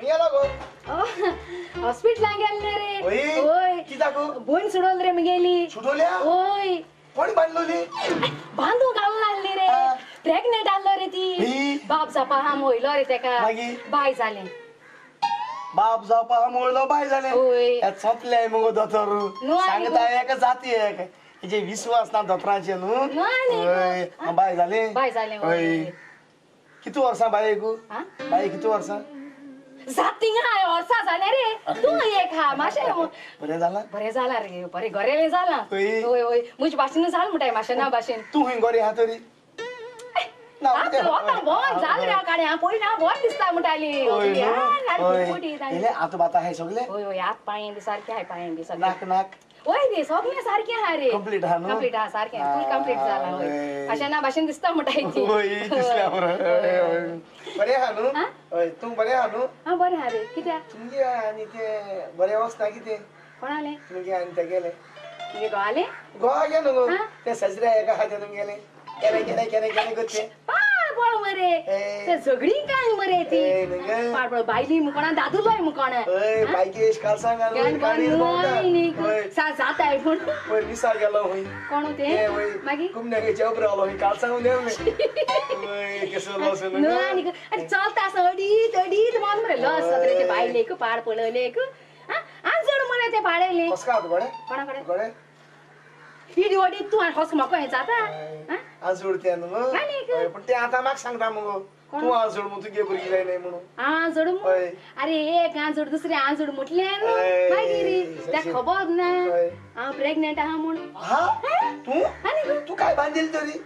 गेला गो हॉस्पिटल गेले रे ओय ओय किता गो बोन सुडोल रे गेली सुडोल्या ओय कोणी बांधलोली बांधू घालून आणली रे प्रेग्नेंट आलो रे ती बाप जापा हा मोयलो रे तेका बाय झाले बाप जावपा मोळलो बाय झाले ओय सोपले मग दोतर सांगता एक जाती एक जे विश्वास ना दोतराचे न्हू बाय झाले बाय झाले ओय किती वर्षा बाय गो बाय किती वर्षा जातींग हाय वर्षा झाले रे तू एक हा माशे बरे झाला रे बरे घरेले झाला ओय ओय मुझ भाषण झाल मुटाय माशे ना भाषण तू हिंग घरी हातरी आता बोन झाल रे काडे हा पोई ना बोन दिसता मुटाली आता बाता आहे सगळे ओय ओय आत पाय सारखे आहे पाय नाक नाक ओय रे सगळे सारखे हा रे कंप्लीट हा नो कंप्लीट हा सारखे फुल कंप्लीट झाला ओय अशा ना भाषण दिसता मुटायची ओय दिसल्या बरे हा नो ओय तू बरे हा नो हा बरे हा रे कित्या तुमगे आणि ते बरे अवस्था किती कोणाले तुमगे आणि ते गेले तुमगे गोवाले गोवा गेलो ते सजऱ्या एका हातातून गेले केले गोते पाळ मरे ते सगळी काय मरे ती पाळ बायली मुकोणा दादूलोय मुकोणा ओय बायकेश काल सांगा जात आहे पण ओय विसार गेलो होई कोण होते मागी कुमने जॉब रावलो होई काल सांगून देवले ओय कसं लॉस नाही आणि चालता असं अडीत मान मरे लॉस रे ते बायले को पाड पळले को आज जड मरे ते पाडेले कस का गडे कोणाकडे ही दिवडी तू हॉस मको हे जाता आज जोडते मग पण ते आता माग सांगता मग तू आज जोड मग तू गे बरी गेलाय नाही म्हणून आज जोड अरे एक आज जोड दुसरे आज जोड म्हटले ना मागिरी त्या खबर ना हा प्रेग्नेंट हा म्हणून हा तू काय बांधेल तरी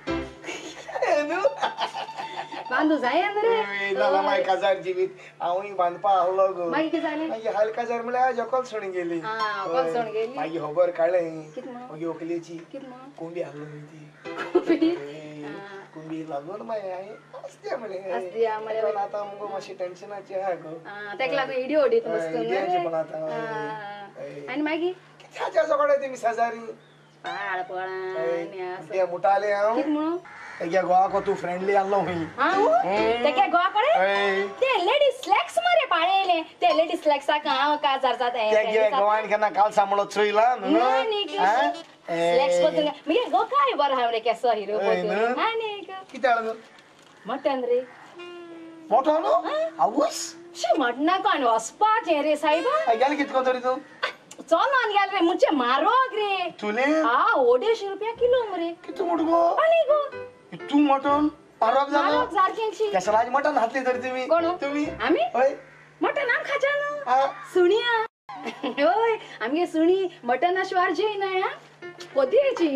बांधू जाय रे नाला माय काजार जीवित आवई बांधपा आवलो गो मागी की झाले मागी हलका जर मला जकल सोडून गेली हा कल सोडून गेली मागी खबर काढले कितमा मागी ओकलीची कितमा कोंबी हललो होती कोंबी लागून माय आहे असते म्हणे पण आता मग माशी टेन्शनाची आहे गो त्याकला तो व्हिडिओ ओडीत बसतो ना पण आता आणि मागी किती जगडे ते मी सजारी पाळ पळा ते मुटाले हा कितमा क्या गोवा को तू फ्रेंडली आणलो होई ते क्या गोवा कडे ते लेडीज स्लॅक्स मरे पाळेले ते लेडीज स्लॅक्स का जरजात आहे ते गोवान केना काल सांभळो चोईला स्लॅक्स को तुंगा मी गो काय बर हमरे केसो हिरो बोलतो नाही किती आलो मटन रे मोठो नो आऊस शी मटना कोण वसपा रे साहेबा गेल कितको तरी तू चल ना गेल रे मुझे मारो रे तुले हा 150 रुपया किलो मरे किती मोठ गो आणि गो तू मटन पारक झालो जारकेंची कशाला आज मटन हातले तरी तुम्ही आम्ही होय मटन आम खाजा ना सुनिया होय आमगे सुनी मटन अश्वार जे ना कोदीची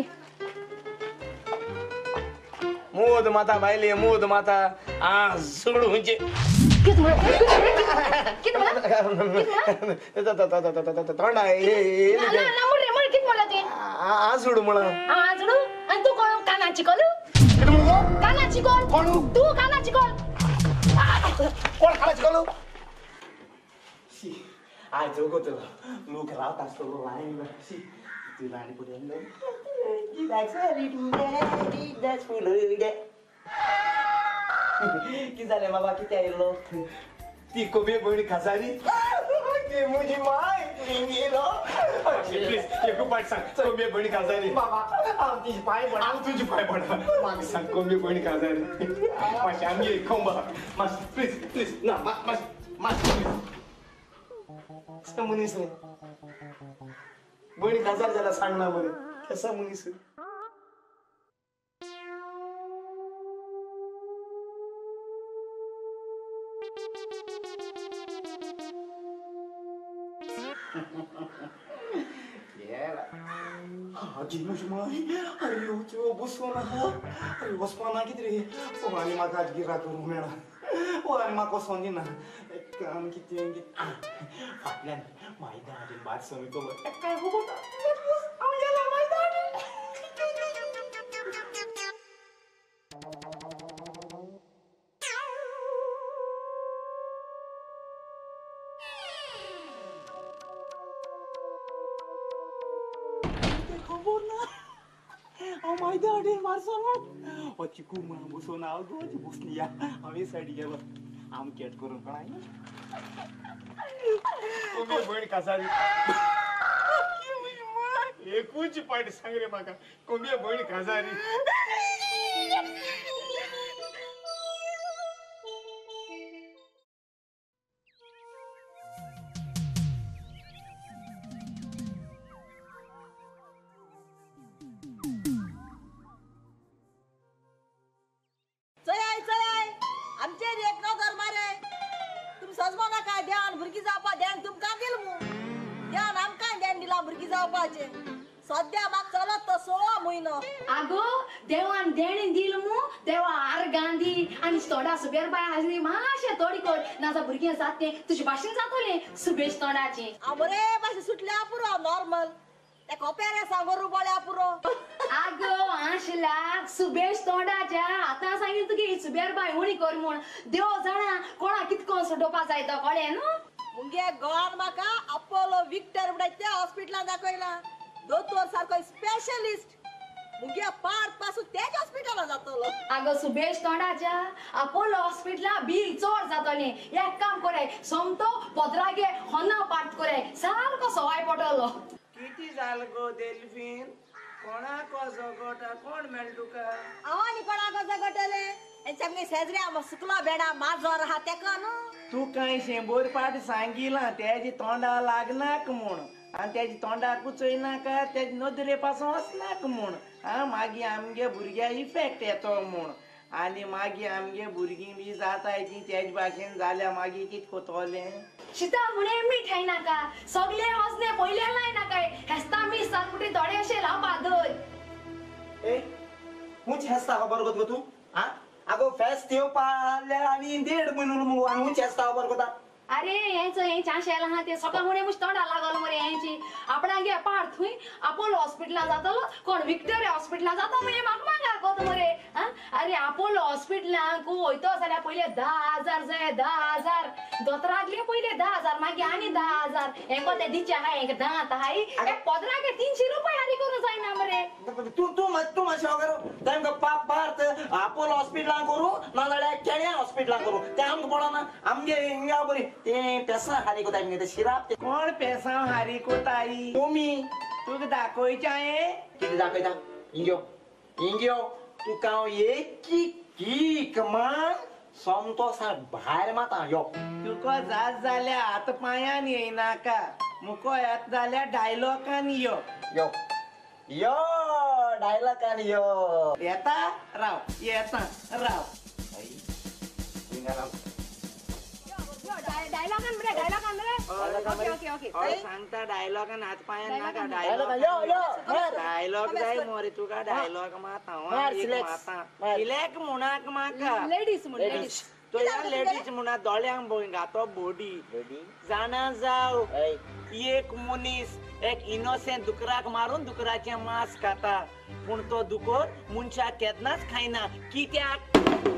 मोद माता बायले मोद माता आ सुगडू म्हणजे कित तोंड आहे कित मला ते आजूड म्हणा आजडू आणि तू कोण कानाची कोलू कानाची कोल कोण तू कानाची कोल कोण कानाची कोलू आज जोगो तुला लोक रावत असतो लाईन सी तू लाईन पुढे की झाले बाबा किती आलो ती कोबी बहिणी खासारी ते मुझी माय गेलो प्लीज एक पाठ सांग कोबी बहिणी खासारी बाबा तुझी पाय पडा तुझी पाय पडा माग सांग कोबी बहिणी खासारी माशी आम्ही खोंबा मास प्लीज ना मास कसं मुनीस बहिणी खासार झाला सांग ना बरे कसं मुनीस अरे बसपना किती रे आणि माका आज गिरा करू मेळा आणि माका सोनी ना काम किती फाटल्यान माहिती आधी बात समी तो काय हो माहिती आधी मारसो चिकू म्हणून बसवून आलो बसली या आम्ही साईड गेलो आम कॅट करून पण आहे कोंबी बहीण कासारी एकूच पाट सांग रे म्हाका कोंबी बहीण कासारी आमचे रेकनो दरबारे तुम सजमो नाका ध्यान भुरगी जावपा ध्यान तुमकां दिल मू ध्यान आमकां ध्यान दिला भुरगी जावपाचे सध्या म्हाका चलत तो 16 म्हयनो आगो देवान देणी दिल मू देवा आर गांधी आणि तोंडा सुबेर बाय हाजरी माशे तोडी कोड नाजा भुरगीं जाते तुझे भाशेन जातोले सुबेश तोंडाचे बरे भाशे सुटल्या पुरो नॉर्मल त्या कोप्यारे सांगोरू बोल्या पुरो आगो आशला सुबेश तोंडाच्या आता सांगितलं तुगे सुबेर बाय उणी कर म्हूण देव जाणा कोणा कितको सोडोवपा जाय तो कळ्ळें न्हू मुगे गोवान म्हाका अपोलो विक्टर म्हणटा त्या हॉस्पिटलान दाखयला दोतोर सारको स्पेशलिस्ट मुगे पार्ट पासून तेच हॉस्पिटलान जातलो आगो सुबेश तोंडाच्या अपोलो हॉस्पिटला बिल चोड जातोलें एक काम करे सोमतो पदरागे होना पार्ट करे सारको सवाय पडटलो किती झालं गो देल्फीन कोणाको जगोटा कोण मेळ तुका आवानी कोणाको जगटले एचमगे सेजऱ्या सुकला बेडा माजोर हा तेका न्हू तू काय शेंबोर पाट सांगिला त्याची तोंडा लागनाक म्हूण आणि त्याची तोंडा कुचयनाका त्याची नदरे पासून वचनाक म्हूण मागी आमगे भुरग्या इफेक्ट येतो म्हूण आणि मागी आमगे भुरगीं बी जाताय ती तेज भाशेन जाल्या मागी कित कोतोले शिता म्हणे मिठाई नाका सगळे हसने पहिले लाय नाका हेस्ता मी सारकुटी थोडे असे लावपा दय ए हुंच हेस्ता खबर गो तू हा आगो फेस्त येवपा आनी 1.5 म्हयनो मगो आनी हुंच हेस्ता खबर कोता अरे हे चांशेला हा ते सगळं म्हणे मुश तोंडा लागल मरे यांची आपणा गे पार थुई अपोलो हॉस्पिटला जातलो कोण विक्टोरिया हॉस्पिटला जातो म्हणजे म्हाका मागा कोत मरे अरे अपोलो हॉस्पिटला को वयतो जाल्यार पहिले 10,000 जाय 10,000 दोतरागले पहिले 10,000 मागे आनी 10,000 हेको ते दिचे हाय एक 10 हाय एक पदरागे 300 रुपये हारी करू जायना मरे तू मातशें वगैरे तेमकां पाप भारत अपोलो हॉस्पिटलां करू नाजाल्यार केण्या हॉस्पिटलां करू ते आमकां पडना आमगे हिंगा बरी ते पेसा हारी कोता ते शिराप ते कोण पेसा हारी कोताई तुमी तुका दाखोयचे आहे कितें दाखयता इंग्यो तुका हांव एक मान सोमतो सार भायर माता यो तुका जात जाल्या हात पांयान येयनाका मुको येत जाल्यार डायलॉगान यो यो यो डायलॉगान यो येता राव डायलॉगान मरे ओके सांगता डायलॉगान हात पांयान नाका डायलॉगान यो डायलॉग जाय मोरे तुका डायलॉग माता किल्याक मुणाक म्हाका लेडीज म्हण लेडीज तो या लेडीज मुणा दोळ्यांक घातो बोडी जाणा जाव एक मनीस एक इनोसेंट दुकराक मारून दुकराचे मांस खाता पूण तो दुकोर मनशाक केन्नाच खायना कित्याक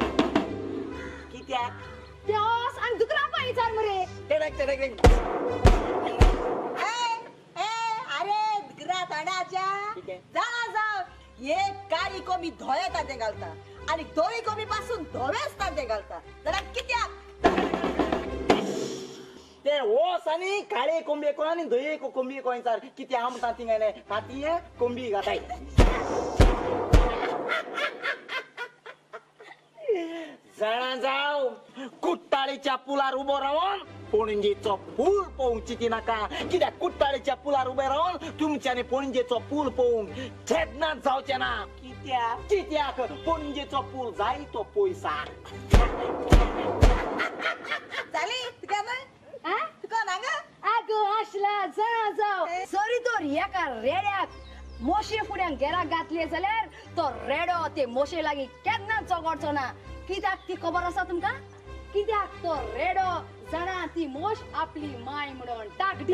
तेस आणि दुकरा पाहिजे मरे टेडक अरे घरा तडाच्या जाणा जाव एक काळी कोंबी धोळे तांते घालता आणि धोळी कोंबी पासून धोळेच तांते घालता जाल्यार कित्याक ते ओस आनी काळे कोंबे कोण आनी धोये कोंबी कोयचार कितें हांव म्हणटा थिंगा ताती कोंबी घाताय जाणा जाव कुट्टाळीच्या पुलार उबो रावन पणजेचो पूल पळोवंक चिती नाका कित्याक कुट्टाळीच्या पुलार उबे रावन तुमच्यानी पणजेचो पूल पळोवंक छेदनात जावचें ना कित्याक पणजेचो पूल जाय तो पयसा जाली तुका नांगा आगो आसला जाणा जाव सरी तर एका रेड्याक मोशे फुड्यान घेराक घातले जाल्यार तो रेडो ते मोशे लागीं केन्नाच चोगडचो ना कित्याक ती खबर आसा तुमकां कित्याक तो रेडो जाणा ती मोश आपली माय म्हणून टाकडी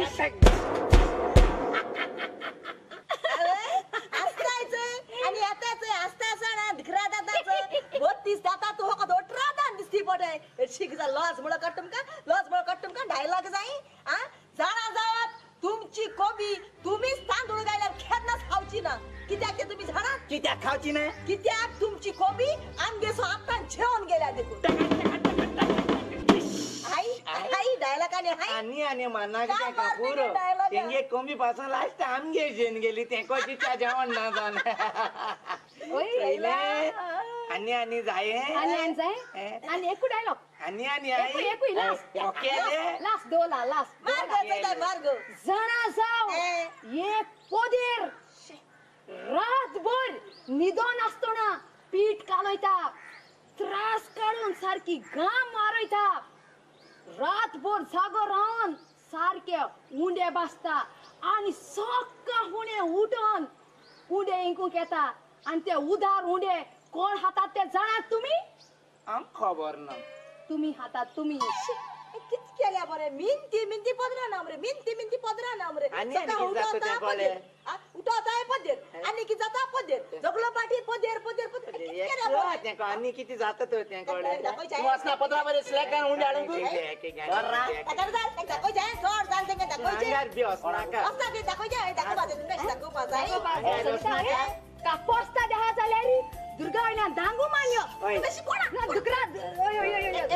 आसतायचं आणि येताच आसता आसना धिकरा दाताचं 32 दाता तो हो कदो ट्रादान दिसती पडे शिकजा लॉज मुळ कट्टुमका डायलॉग जाई जाणा जावत तुमची कोबी तुम्हीच तांदूळ गायल्यार खेदनाच खावची ना कित्याक ते तुम्ही जाणा कित्याक खावची ना कित्याक तुमची कोबी आमगे सो आतां जेवण गेल्या देखून आई डायलॉग आणि हाय आणि माना काय काय बात कापूर नाही, dialogue. तेंगे कमी पासून लास्ट आमगे जेन गेली ते कोचिच्या जेवण ना जाण ओय आणि जाय आणि जाय आणि एकू डायलॉग आणि एकू लास्ट ओके लास्ट दोला लास्ट मार्ग जणा जाव एक पोदेर रातभर निदोन असताना पीठ कालयता त्रास काढून सारखी घाम मारयता रातभर जागो रावन सारखे उंडे बसता आणि सक्का हुणे उठून उंडे इंकूक येता आणि ते उधार उंडे कोण हातात ते जाणात तुम्ही आम खबर ना तुम्ही हातात तुम्ही किती केल्या बरे मिनती पदरा नाम रे मिनती पदरा नाम रे आणि किती जातो त्या कॉले? उठवता पदेर आणि की जाता पदेर जगलो पाठी पदेर किती केल्या बरे आणि किती जात त्यांकडे दाखवायचं आहे. तू असला पत्रामध्ये सिलेक्ट करून उंडे आणून तू आता जाय दाखवायचं आहे सोड चाल ते दाखवायचे अंगार बी असणार का असता ते दाखवायचे आहे दाखवायचं आहे का पोस्ता दहा झाल्या रे दुर्गा वहिना दांगू मान्य ओय. तुम्ही शिकवणार ना दुकरा ओय ओय ओय ओय.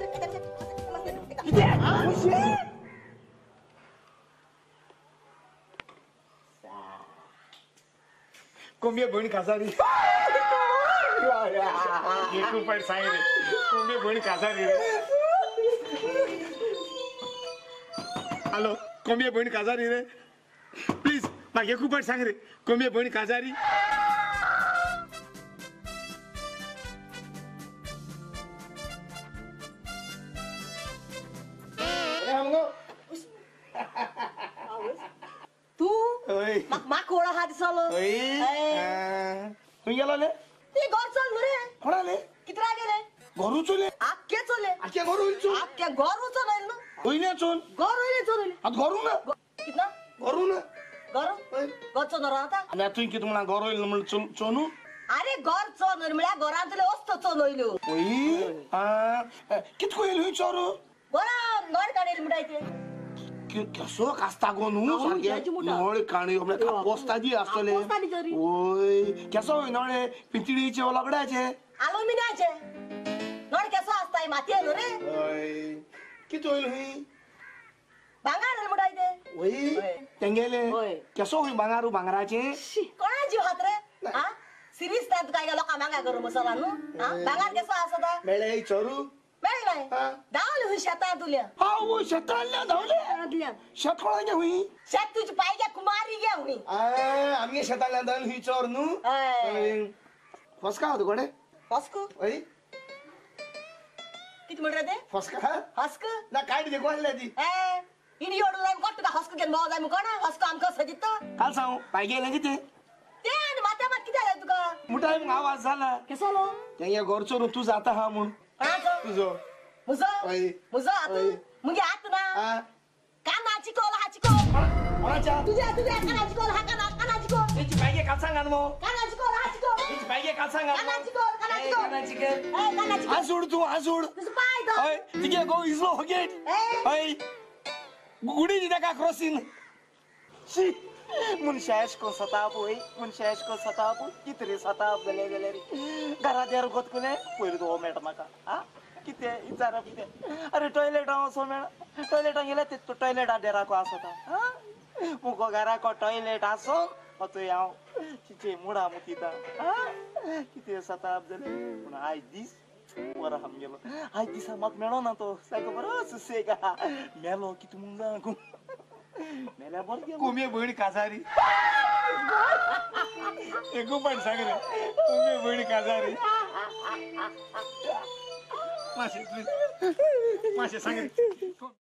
कोंबे बहीण काजारी एकू पण सांग रे कोंबे बहीण काजारी रे हॅलो कोंबे बहीण काजारी रे प्लीज म्हाका एकू पण सांग रे कोंबे बहीण काजारी तू ओय माकोळा हा दिसलो ओय खंय गेलो ले ते घर चल रे कोणाले किती गेले घरू चले आख्खे चले आख्या घरू इचो आख्खे घर चल ना होईने चोन घर होईल चल आता घरू ना कितना घरू ना घर घर चल राहता आणि आता की तुम्हाला घर होईल म्हणून चोनू अरे घर चल म्हणल्या घरातले वस्तू चल होईल ओय कितको होईल होई चोरू घरा नळ काढेल मिठायचे कसो कास्ता गोनू त्याची मुठा. नळ काणी पोस्ता जी असतले पोस्तानी जरी. ओय कसो होई नळे पितळीचे लगडाचे अल्युमिनियाचे नळ कसं असताय माती आहे रे ओय किती होईल होई भांगार मिठायचे ओय तेंगेले ओय. कसो होई बांगारू बांगराचे कोणाची हात रे हा सिरीज त्यात काय लोक मागा करू मसाला नु भांगार कसं असता मेळे चोरू मेळ नाही हा. दावल होई शेतात तुल्या हा ओ शेताला धावले शेत कोणागे होई शेत तुझी पाहिजे कुमारी घ्या होई आम्ही शेताला धावली ही चोर नू फसका होतो कोडे हस्कू ओय किती म्हणत ते फसका हस्क ना काय देखो आणल्या ती इनी एवढं जाय कोट का हस्क घेऊन भाऊ जाय मग कोण हस्क आमका सजित काल सांगू पाय गेले किती ते आणि माता मात किती आहे तुका मोठा मग आवाज झाला कसं लो त्या घर चोरून तू जाता हा म्हणून कोणाचं तुझो मुझं ओय. मुझं आत ओय. मुगे आत ना हा कानाची कोल हाची कोल कोणाच्या तुझ्या कानाची कोल हा कानाची कोल त्याची पाहिजे काल सांगा ना मग कानाची कोल हाची कोल त्याची पाहिजे काल सांगा कानाची कोल कानाची कोल कानाची काय कानाची कोल हा सोड तू हा सोड तुझं पाय तो ओय तिगे गो इजलो होगेट ओय गुडी दिदा का क्रॉसिंग शी मुनशाश को सताप होई मुनशाश को सताप कितरे सताप गले गले रे घरात यार गोत कोने पहिले तो मॅडम का हा किती इचारा किती अरे टॉयलेट असो मॅडम टॉयलेट गेले ते टॉयलेट डेरा को असता हा मुको घरा को टॉयलेट असो तो याव चिचे मुडा मुतीता हा किती सताप गले पण आय दिस वर हम गेलो आय दिसा मग मेळो ना तो सगळं बरं सुसे का मेलो की तू मुंगा को मेल्या बर कोमे बहीण काजारी एकू पण सांग रे कोमे बहीण काजारी मासे सांग रे